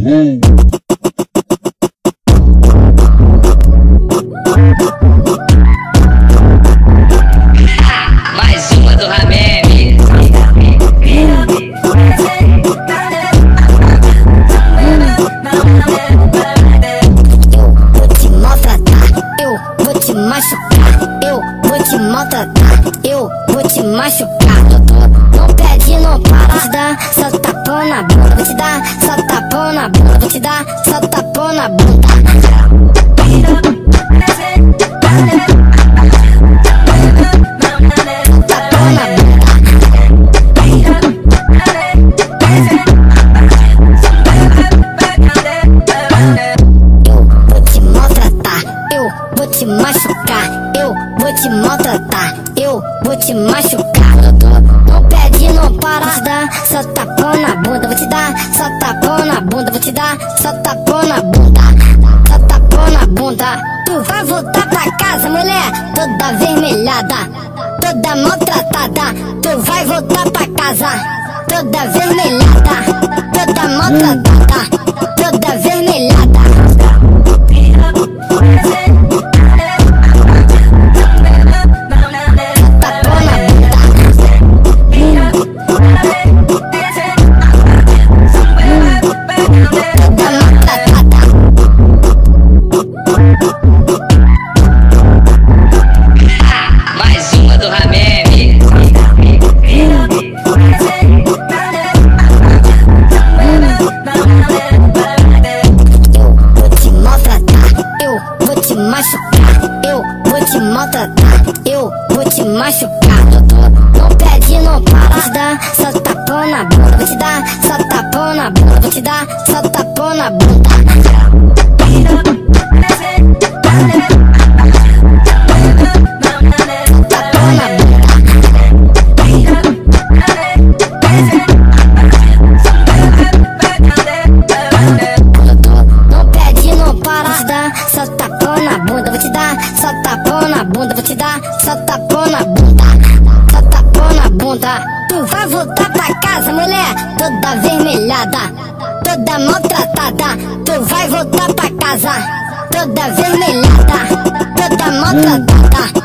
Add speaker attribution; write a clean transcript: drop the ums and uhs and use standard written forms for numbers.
Speaker 1: Mais uma do Rameme.
Speaker 2: Eu vou te machucar, eu vou te maltratar, eu vou te machucar. Não pede, não para, te dar só tapão na bunda, vou te dar só tapão na bunda, vou te dar só tapão na bunda. Vou te machucar, eu vou te maltratar, eu vou te machucar. Não pede, não para, te dar só tapão na bunda, vou te dar só tapão na bunda, vou te dar só tapão na bunda, só tapão na bunda. Tu vai voltar pra casa, mulher, toda vermelhada, toda maltratada. Tu vai voltar pra casa, toda vermelhada, toda maltratada, toda vermelhada.
Speaker 1: Mais uma do Rameme.
Speaker 2: Eu vou te maltratar, eu vou te machucar, eu vou te maltratar, eu vou te machucar. Não pede, não para, te dar só tapão na bunda, vou te dar só tapão na bunda, vou te dar só tapão na bunda. Não pede, não para, te dar só tapão na bunda, vou te dar só tapão na bunda, vou te dar só tapão na bunda, só tapão na bunda. Tu vai voltar pra casa, mulher, toda vermelhada, toda maltratada. Tu vai voltar pra casa, toda vermelhada, toda maltratada.